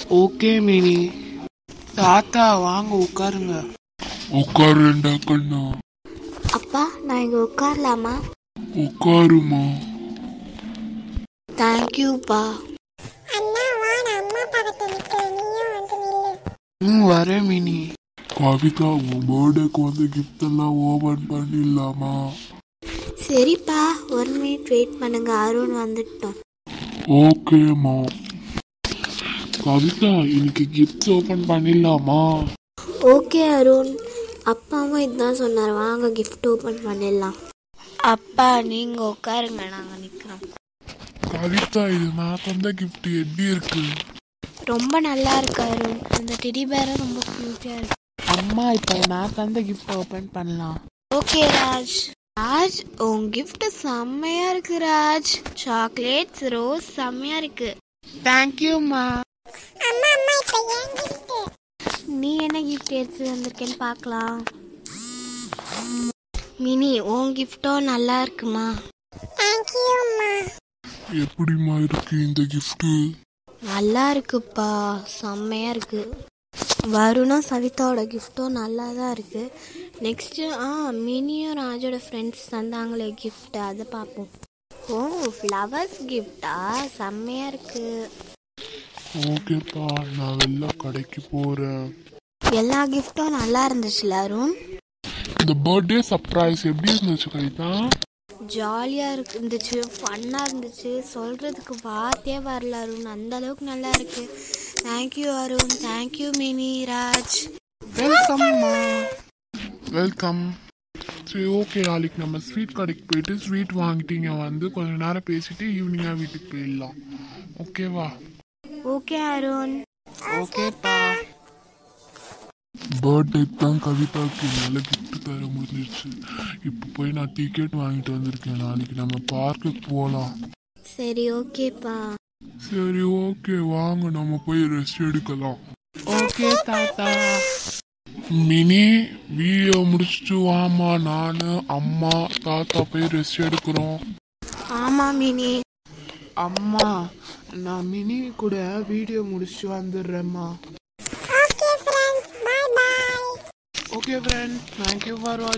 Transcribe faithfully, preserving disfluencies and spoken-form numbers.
Okay mini. தாத்தா வாங்க உட்காருங்க. உட்காருண்டா கண்ணா. அப்பா நான் இங்க உட்காரலாமா? உட்காருமா. தேங்க்யூப்பா. ம் வரேன் மினி. கவிதா, உன் பர்த்டேக்கு வந்து கிஃப்ட் எல்லாம் ஓபன் பண்ணிடலாமா? சரிப்பா, ஒரு மினிட் வெயிட் பண்ணுங்க, அருண் வந்துட்டோம். ஓகேம்மா. கவிதா, இன்னைக்கு கிஃப்ட் ஓபன் பண்ணிடலாமா? ஓகே அருண், அப்பாவும் இதுதான் சொன்னார், வாங்க கிஃப்ட் ஓபன் பண்ணிடலாம். அப்பா நீங்க உட்காருங்க, நாங்க நிக்கிறோம். கவிதா, இது நான் தந்த கிஃப்ட் எப்படி இருக்கு? ரொம்ப நல்லா இருக்கு அருண், அந்த டெடி பேரும் ரொம்ப கியூட்டா இருக்கு. அம்மா இப்போ நான் தந்த கிஃப்ட் ஓபன் பண்ணலாம். ஓகே ராஜ். ராஜ், உன் கிஃப்ட் செம்மையா இருக்கு ராஜ். சாக்லேட்ஸ் ரோஸ் செம்மையா இருக்கு. தேங்க்யூம்மா. நீ என்ன கிஃப்ட் எடுத்து வந்திருக்கேன்னு பார்க்கலாம். மினி, உன் கிஃப்டும் நல்லா இருக்குமா? எப்படிமா இருக்கு இந்த கிஃப்ட்? நல்லா இருக்குப்பா, செம்மையா இருக்கு. வருணும் சவிதாவோட கிஃப்டும் நல்லா தான் இருக்கு. நெக்ஸ்ட் ஆ மினியும் ராஜோட ஃப்ரெண்ட்ஸ் தந்தாங்களே கிஃப்ட், அதை பார்ப்போம். ஓ, ஃப்ளவர்ஸ் கிஃப்டா, செம்மையா இருக்கு. ஓகேப்பா, நான் வெளில கடைக்கு போறேன். எல்லா கிஃப்டும் நல்லா இருந்துச்சுல அருண்? இந்த பர்த்டே சர்ப்ரைஸ் எப்படி இருந்துச்சு கவிதா? ஜாலியா இருந்துச்சு, ஃபன்னா இருந்துச்சு, சொல்றதுக்கு வார்த்தையே வரல அருண், அந்த அளவுக்கு நல்லா இருக்கு. Thank you Arun, thank you Mini Raj. வெல்கம்மா. வெல்கம். சரி, ஓகே, நாளைக்கு நம்ம ஸ்வீட் கடைக்கு போயிட்டு ஸ்வீட் வாங்கிட்டீங்க வந்து கொஞ்ச நேரம் பேசிட்டு ஈவினிங்கா வீட்டுக்கு போயிடலாம். ஓகேவா? ஓகே அருண். ஓகேப்பா. பர்த்டே தான் கவிதாக்கு நல்ல கிஃப்ட் தர முடிஞ்சிருச்சு. இப்போ போய் நான் டிக்கெட் வாங்கிட்டு வந்திருக்கேன், நாளைக்கு நம்ம பார்க்குக்கு போகலாம். சரி ஓகேப்பா. சரி ஓகே, வாங்க நம்ம போய் ரெஸ்ட் எடுக்கலாம். ஓகே தாத்தா. மினி, வீடியோ முடிச்சுட்டு வாமா, நானு அம்மா தாத்தா போய் ரெஸ்ட் எடுக்கிறோம். ஆமா மினி. அம்மா, நான் மினி கூட வீடியோ முடிச்சுட்டு வந்துடுறேம்மா. ஓகே ஃப்ரெண்ட், தேங்க்யூ ஃபார் வாட்சிங்.